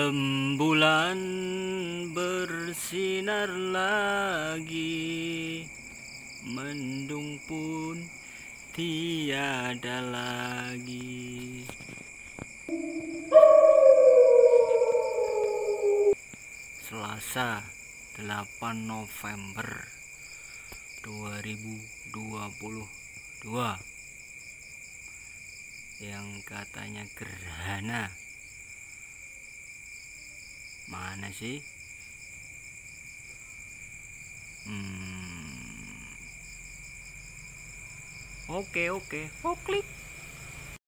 Rembulan bersinar lagi, mendung pun tiada lagi. Selasa 8 November 2022 yang katanya gerhana. Mana sih? Oke, klik.